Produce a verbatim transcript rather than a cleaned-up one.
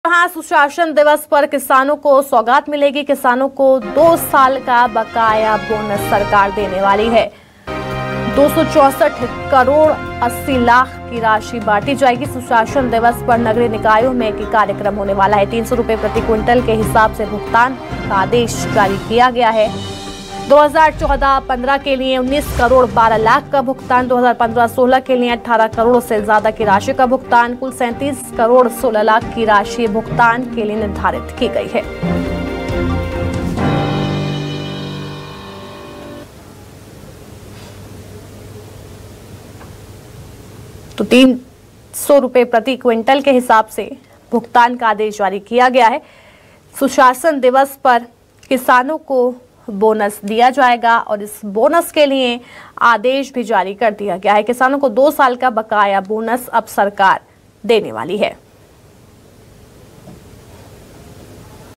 यहाँ सुशासन दिवस पर किसानों को सौगात मिलेगी। किसानों को दो साल का बकाया बोनस सरकार देने वाली है। दो सौ चौसठ करोड़ अस्सी लाख की राशि बांटी जाएगी। सुशासन दिवस पर नगरीय निकायों में एक कार्यक्रम होने वाला है। तीन सौ रुपए प्रति क्विंटल के हिसाब से भुगतान का आदेश जारी किया गया है। दो हज़ार चौदह पंद्रह के लिए उन्नीस करोड़ बारह लाख का भुगतान, दो हज़ार पंद्रह सोलह के लिए अठारह करोड़ से ज्यादा की राशि का भुगतान, कुल सैंतीस करोड़ सोलह लाख की राशि भुगतान के लिए निर्धारित की गई है। तो तीन सौ रुपए प्रति क्विंटल के हिसाब से भुगतान का आदेश जारी किया गया है। सुशासन दिवस पर किसानों को बोनस दिया जाएगा और इस बोनस के लिए आदेश भी जारी कर दिया गया है। किसानों को दो साल का बकाया बोनस अब सरकार देने वाली है।